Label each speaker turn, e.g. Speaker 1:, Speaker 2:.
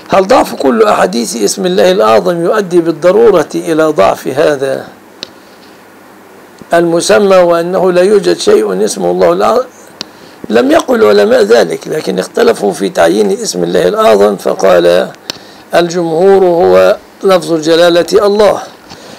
Speaker 1: هل ضعف كل أحاديث اسم الله الأعظم يؤدي بالضرورة إلى ضعف هذا المسمى، وأنه لا يوجد شيء اسمه الله الأعظم؟ لم يقل علماء ذلك، لكن اختلفوا في تعيين اسم الله الأعظم، فقال الجمهور هو لفظ الجلالة الله.